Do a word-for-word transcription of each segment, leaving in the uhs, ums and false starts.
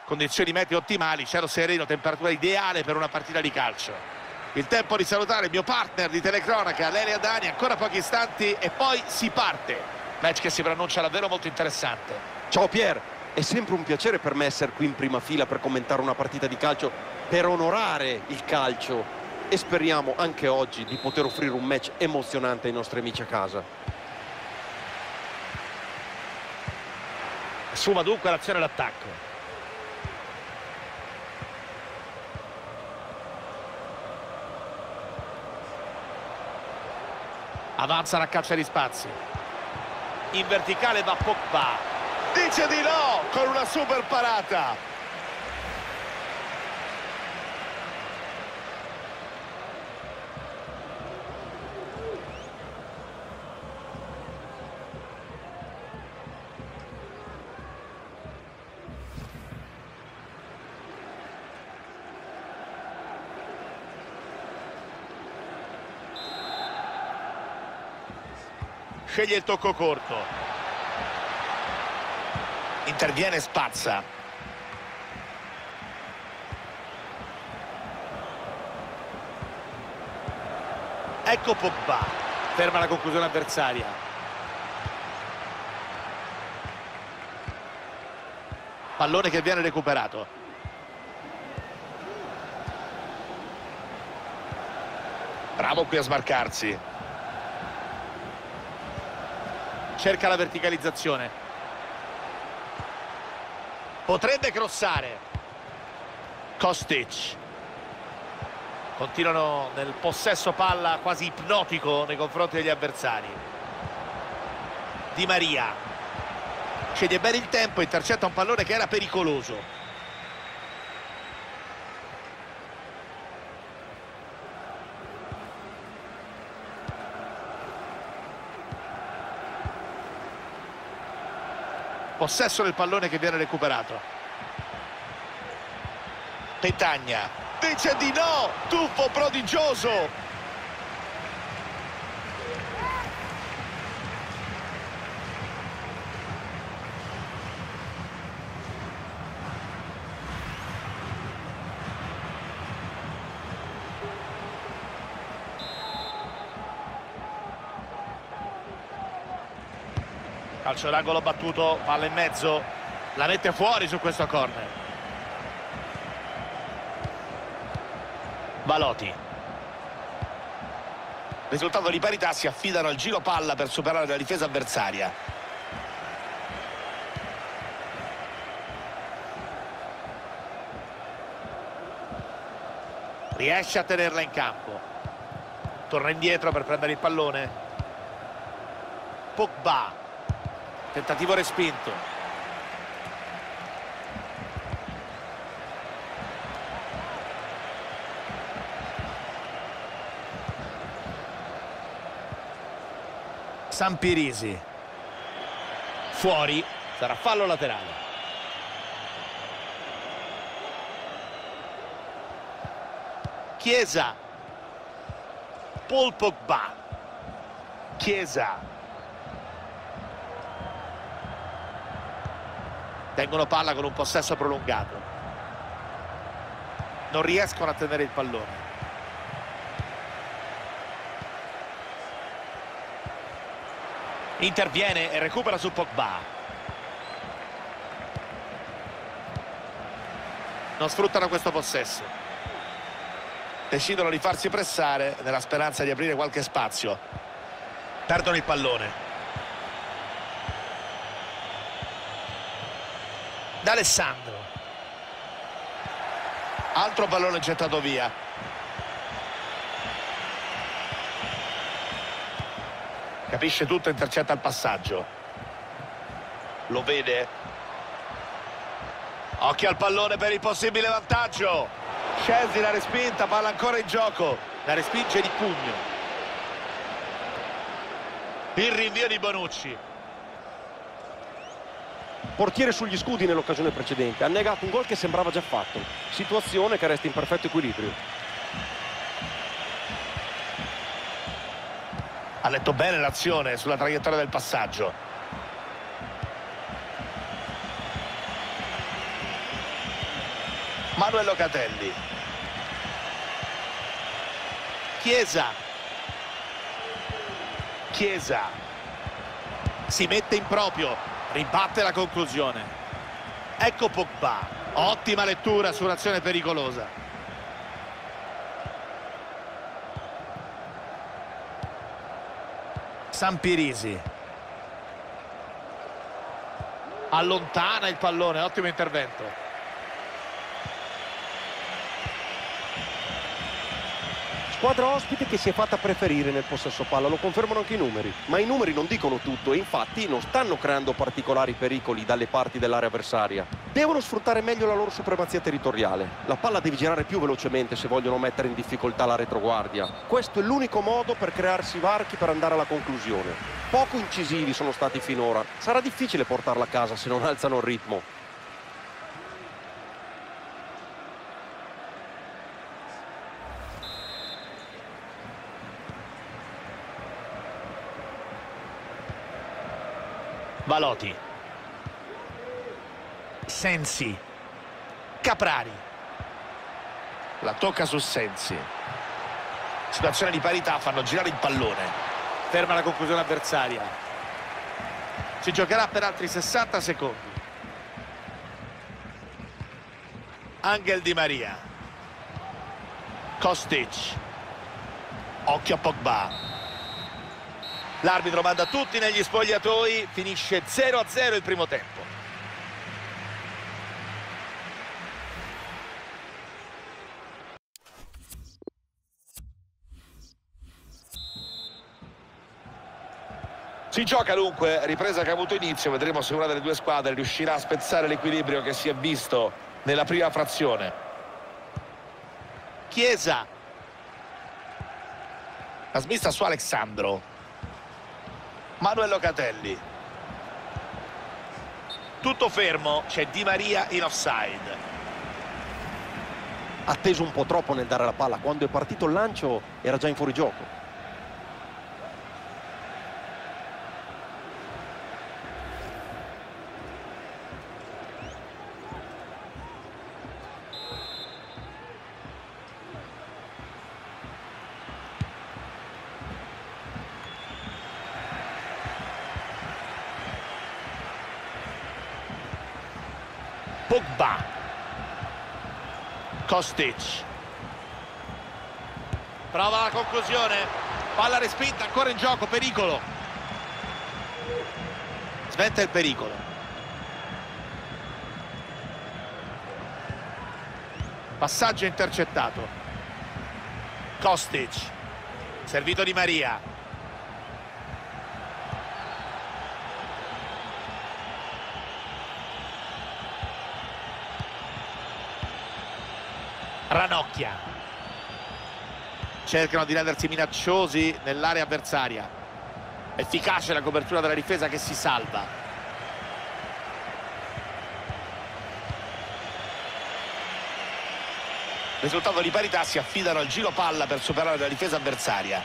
Condizioni meteo ottimali, cielo sereno, temperatura ideale per una partita di calcio. Il tempo di salutare il mio partner di telecronaca, Lele Adani, ancora pochi istanti e poi si parte. Match che si preannuncia davvero molto interessante. Ciao Pier, è sempre un piacere per me essere qui in prima fila per commentare una partita di calcio, per onorare il calcio, e speriamo anche oggi di poter offrire un match emozionante ai nostri amici a casa. Assuma dunque l'azione d'attacco. Avanza la caccia di spazi. In verticale va Pogba. Dice di no con una super parata. Sceglie il tocco corto. Interviene Spazza. Ecco Pogba. Ferma la conclusione avversaria. Pallone che viene recuperato. Bravo qui a smarcarsi. Cerca la verticalizzazione. Potrebbe crossare. Kostic. Continuano nel possesso palla quasi ipnotico nei confronti degli avversari. Di Maria. Sceglie bene il tempo, intercetta un pallone che era pericoloso. Possesso del pallone che viene recuperato. Petagna dice di no, tuffo prodigioso. Calcio d'angolo battuto, palla in mezzo, la mette fuori su questo corner. Baloti. Risultato di parità, si affidano al giro palla per superare la difesa avversaria. Riesce a tenerla in campo. Torna indietro per prendere il pallone. Pogba. Tentativo respinto. Sampirisi. Fuori. Sarà fallo laterale. Chiesa. Paul Pogba. Chiesa. Tengono palla con un possesso prolungato. Non riescono a tenere il pallone. Interviene e recupera su Pogba. Non sfruttano questo possesso. Decidono di farsi pressare nella speranza di aprire qualche spazio. Perdono il pallone. D'Alessandro. Altro pallone gettato via. Capisce tutto, intercetta il passaggio. Lo vede. Occhio al pallone per il possibile vantaggio. Chelsea la respinta, palla ancora in gioco. La respinge di pugno. Il rinvio di Bonucci. Portiere sugli scudi nell'occasione precedente, ha negato un gol che sembrava già fatto, situazione che resta in perfetto equilibrio. Ha letto bene l'azione sulla traiettoria del passaggio. Manuel Locatelli. Chiesa. Chiesa. Si mette in proprio, ribatte la conclusione. Ecco Pogba. Ottima lettura su un'azione pericolosa. Sampirisi. Allontana il pallone, ottimo intervento. Squadra ospite che si è fatta preferire nel possesso palla, lo confermano anche i numeri. Ma i numeri non dicono tutto e infatti non stanno creando particolari pericoli dalle parti dell'area avversaria. Devono sfruttare meglio la loro supremazia territoriale. La palla deve girare più velocemente se vogliono mettere in difficoltà la retroguardia. Questo è l'unico modo per crearsi varchi per andare alla conclusione. Poco incisivi sono stati finora. Sarà difficile portarla a casa se non alzano il ritmo. Valoti. Sensi. Caprari. La tocca su Sensi. Situazione di parità, fanno girare il pallone. Ferma la conclusione avversaria. Si giocherà per altri sessanta secondi. Angel Di Maria. Kostic. Occhio a Pogba. L'arbitro manda tutti negli spogliatoi, finisce zero a zero il primo tempo. Si gioca dunque, ripresa che ha avuto inizio, vedremo se una delle due squadre riuscirà a spezzare l'equilibrio che si è visto nella prima frazione. Chiesa. La smista su Alexandro. Manuel Locatelli. Tutto fermo, c'è Di Maria in offside. Ha atteso un po' troppo nel dare la palla. Quando è partito il lancio era già in fuorigioco. Pogba. Kostic. Prova la conclusione. Palla respinta, ancora in gioco, pericolo. Sventa il pericolo. Passaggio intercettato. Kostic. Servito Di Maria. Ranocchia. Cercano di rendersi minacciosi nell'area avversaria. Efficace la copertura della difesa che si salva. Risultato di parità, si affidano al giro palla per superare la difesa avversaria.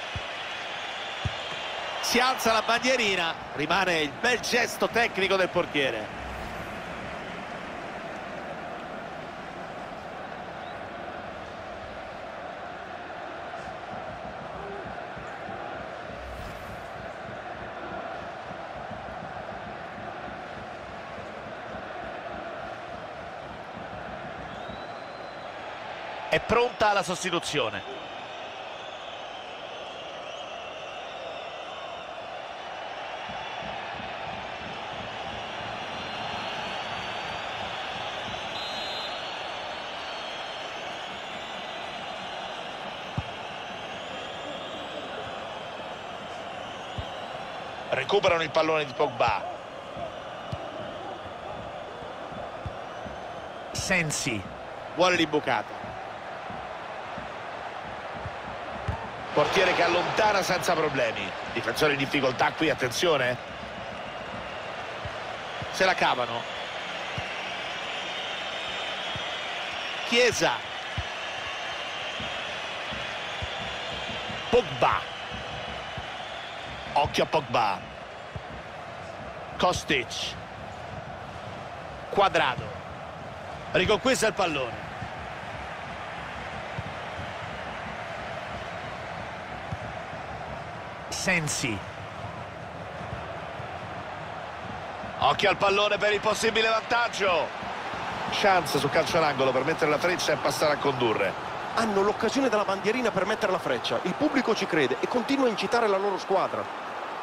Si alza la bandierina, rimane il bel gesto tecnico del portiere. È pronta la sostituzione. Recuperano il pallone di Pogba. Sensi. Vuole l'imbucata. Portiere che allontana senza problemi. Difensore in difficoltà qui, attenzione. Se la cavano. Chiesa. Pogba. Occhio a Pogba. Kostic. Quadrado. Riconquista il pallone. Sensi. Occhio al pallone per il possibile vantaggio. Chance su calcio d'angolo per mettere la freccia e passare a condurre. Hanno l'occasione dalla bandierina per mettere la freccia. Il pubblico ci crede e continua a incitare la loro squadra.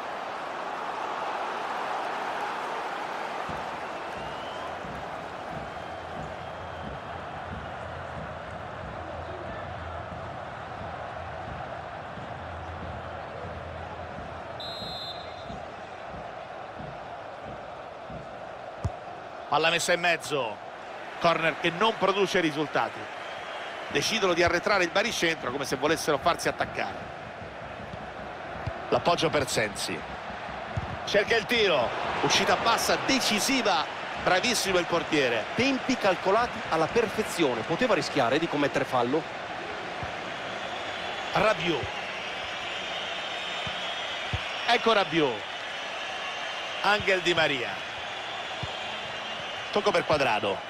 Palla messa in mezzo. Corner che non produce risultati. Decidono di arretrare il baricentro come se volessero farsi attaccare. L'appoggio per Sensi. Cerca il tiro. Uscita bassa decisiva. Bravissimo il portiere. Tempi calcolati alla perfezione. Poteva rischiare di commettere fallo. Rabiot. Ecco Rabiot. Angel Di Maria. Tocco per Quadrado.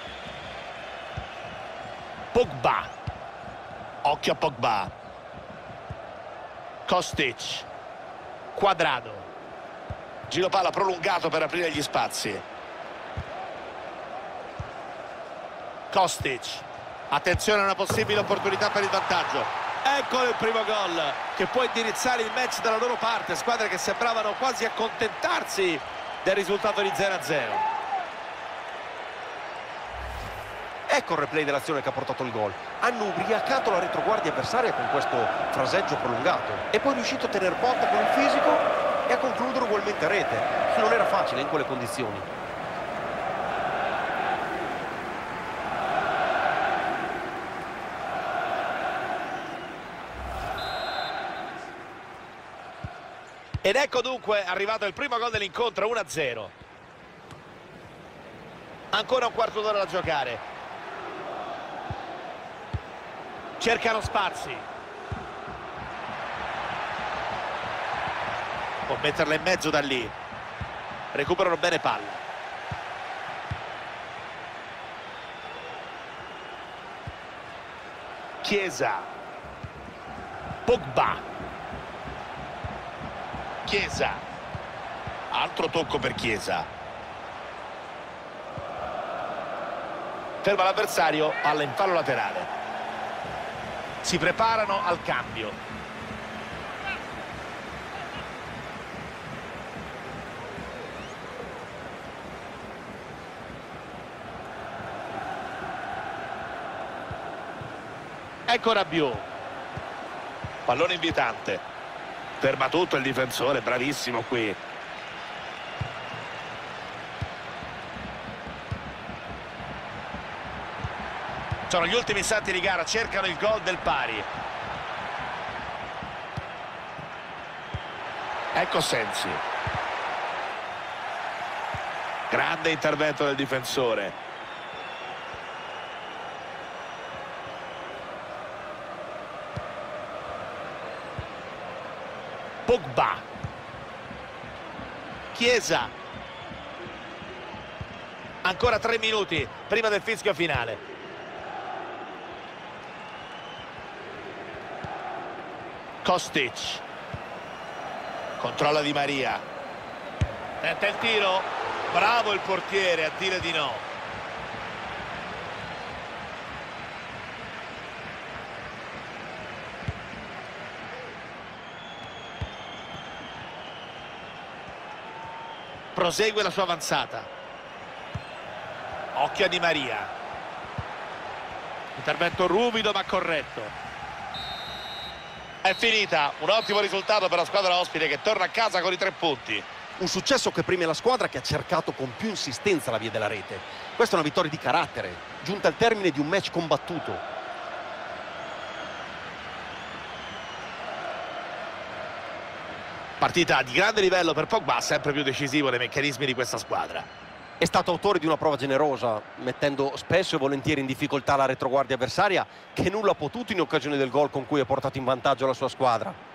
Pogba. Occhio a Pogba. Kostic. Quadrado. Giro palla prolungato per aprire gli spazi. Kostic. Attenzione a una possibile opportunità per il vantaggio. Eccolo il primo gol che può indirizzare il match dalla loro parte. Squadre che sembravano quasi accontentarsi del risultato di zero a zero. Ecco il replay dell'azione che ha portato il gol. Hanno ubriacato la retroguardia avversaria con questo fraseggio prolungato e poi è riuscito a tenere botta con il fisico e a concludere ugualmente a rete. Non era facile in quelle condizioni. Ed ecco dunque arrivato il primo gol dell'incontro, uno a zero. Ancora un quarto d'ora da giocare. Cercano spazi. Può metterla in mezzo da lì. Recuperano bene palla. Chiesa. Pogba. Chiesa. Altro tocco per Chiesa. Ferma l'avversario, palla in fallo laterale. Si preparano al cambio. Ecco Rabiot. Pallone invitante. Ferma tutto il difensore, bravissimo qui. Sono gli ultimi istanti di gara, cercano il gol del pari. Ecco Sensi. Grande intervento del difensore. Pogba. Chiesa. Ancora tre minuti prima del fischio finale. Kostic. Controlla Di Maria. Tenta il tiro. Bravo il portiere a dire di no. Prosegue la sua avanzata. Occhio a Di Maria. Intervento ruvido ma corretto. È finita, un ottimo risultato per la squadra ospite che torna a casa con i tre punti. Un successo che premia la squadra che ha cercato con più insistenza la via della rete. Questa è una vittoria di carattere, giunta al termine di un match combattuto. Partita di grande livello per Pogba, sempre più decisivo nei meccanismi di questa squadra. È stato autore di una prova generosa, mettendo spesso e volentieri in difficoltà la retroguardia avversaria, che nulla ha potuto in occasione del gol con cui ha portato in vantaggio la sua squadra.